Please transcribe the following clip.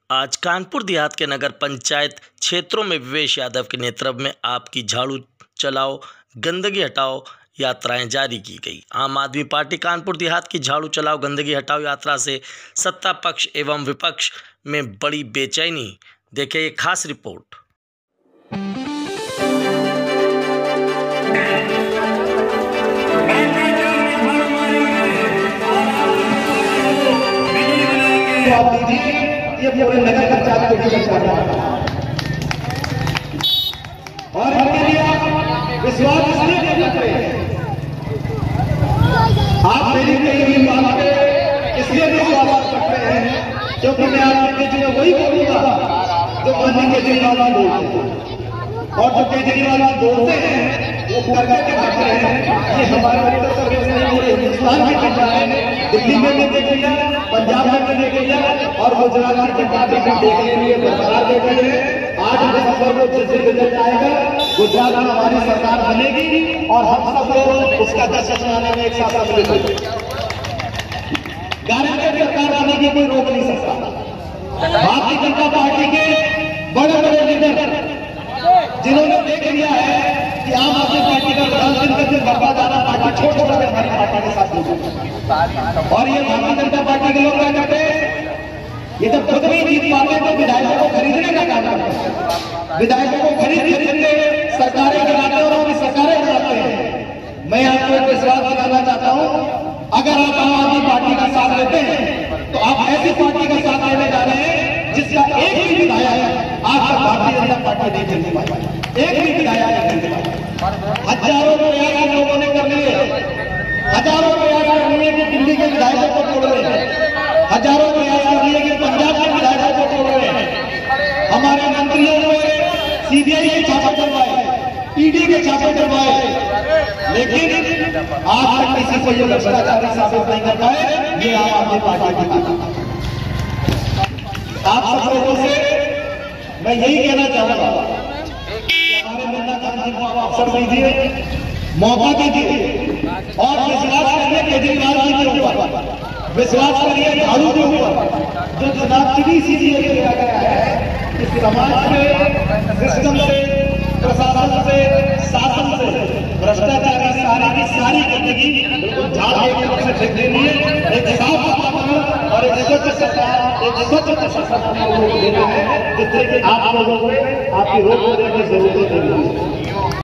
आज कानपुर देहात के नगर पंचायत क्षेत्रों में विवेश यादव के नेतृत्व में आपकी झाड़ू चलाओ गंदगी हटाओ यात्राएं जारी की गई। आम आदमी पार्टी कानपुर देहात की झाड़ू चलाओ गंदगी हटाओ यात्रा से सत्ता पक्ष एवं विपक्ष में बड़ी बेचैनी। देखिए ये खास रिपोर्ट। ये पूरे नगर पंचायत को विकसित करना और इनके लिए विश्वास इसलिए करते हैं। आप मेरी कही बात पे इसलिए विश्वास करते हैं क्योंकि मैं आपके लिए वही बोलूंगा जो माननीय केजरीवाल बोलते हैं, और जो केजरीवाल बोलते हैं वो करके दिखाते हैं। ये हमारे उत्तर प्रदेश में पूरे हिंदुस्तान की घटना है। दिल्ली में भी देखिए, पंजाब में भी देखिए और गुजरात की पार्टी को देखने के लिए बरकरार बैठी है। 8 दिसंबर को जिस दिन रिजल्ट आएगा गुजरात में हमारी सरकार बनेगी और हम सब लोग उसका जश्न मनाने में एक साथ मिलेंगे। गारंटी सरकार आने की कोई रोक नहीं सकता। भारतीय जनता पार्टी के बड़े बड़े लीडर जिन्होंने देख लिया है कि आम आदमी पार्टी का 10 दिन का दिन बर्बाद आना पार्टी छोड़ छोड़ कर हमारी पार्टी के साथ हो। और ये भारतीय जनता पार्टी के लोग क्या करते हैं, ये जब खुद नहीं जीत पाते तो विधायकों को खरीदने का काम करते हैं। विधायकों को खरीद के सरकारें गिराते हैं और उनकी सरकारें गिराते हैं। मैं आपको एक विश्वास दिलाना चाहता हूं, अगर आप आम आदमी पार्टी का साथ लेते हैं तो आप ऐसी पार्टी का साथ लेने जा रहे हैं जिसका एक भी विधायक आज तक भारतीय जनता पार्टी नहीं खेलने पाई। एक भी विधायक नहीं खेलने पाई। हजारों प्रयास लोगों ने कर लिए, हजारों प्रयास कर लिए कि दिल्ली के विधायकों को तोड़ रहे हैं, हजारों प्रयास कर लिए कि पंजाब के विधायकों को तोड़ रहे हैं। हमारे मंत्रियों ने सीबीआई के छापे करवाए, ईडी के छापे करवाए, लेकिन आज तक किसी को ये भ्रष्टाचारी साबित नहीं कर पाए। ये आम आदमी पार्टी की ताकत। आप सब लोगों से मैं यही कहना चाहूंगा कि हमारे नेता गांधी को आप अवसर दीजिए, मौका दीजिए और विश्वास करिए केजरीवाल जी के ऊपर, विश्वास करिए झाड़ू के ऊपर। जो चुनाव चुनी सीबीआई किया गया है, इस समाज से, सिस्टम से, प्रशासन से, शासन से भ्रष्टाचारी सारी गंदगी बिल्कुल झाड़ के फेंक देनी है। एक साफ वातावरण और एक स्वच्छ सरकार, एक स्वच्छ प्रशासन देना है, जिससे कि आप लोगों को आपकी रोक देने की जरूरत नहीं है।